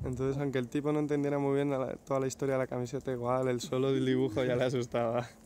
Entonces, aunque el tipo no entendiera muy bien toda la historia de la camiseta, igual el solo del dibujo ya le asustaba.